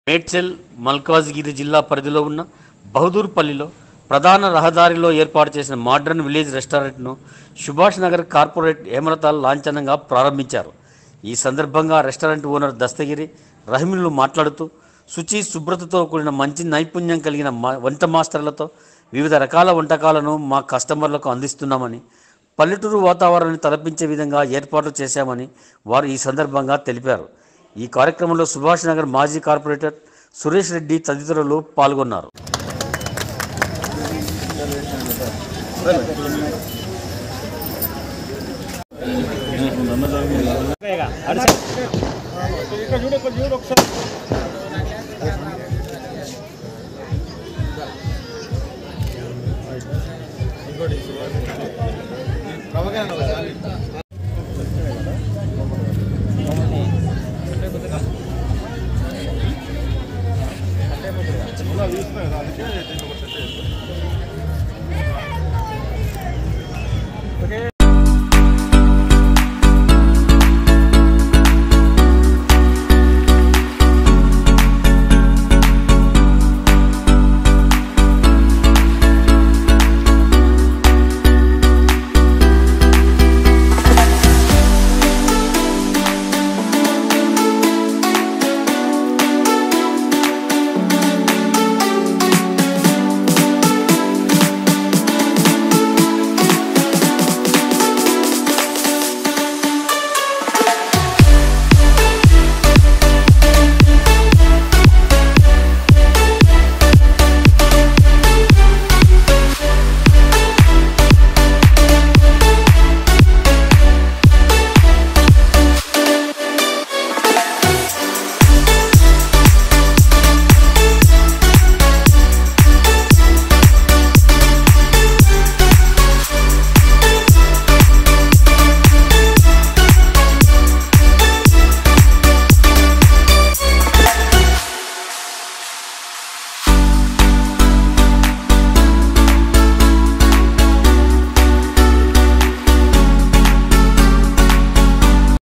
మేడ్చల్ మల్కాజ్గిరి జిల్లా పరిధిలో ఉన్న బహదూర్పల్లిలో ప్రధాన రహదారిలో ఏర్పాటు చేసిన మోడర్న్ విలేజ్ రెస్టారెంట్ను సుభాష్ నగర్ కార్పొరేట్ హేమలతాల్ లాంఛనంగా ప్రారంభించారు. ఈ సందర్భంగా రెస్టారెంట్ ఓనర్ దస్తగిరి రహీములు మాట్లాడుతూ శుచి శుభ్రతతో కూడిన మంచి నైపుణ్యం కలిగిన వంట మాస్టర్లతో వివిధ రకాల వంటకాలను మా కస్టమర్లకు అందిస్తున్నామని, పల్లెటూరు వాతావరణాన్ని తలపించే విధంగా ఏర్పాట్లు చేశామని వారు ఈ సందర్భంగా తెలిపారు. ఈ కార్యక్రమంలో సుభాష్ నగర్ మాజీ కార్పొరేటర్ సురేష్ రెడ్డి తదితరులు పాల్గొన్నారు.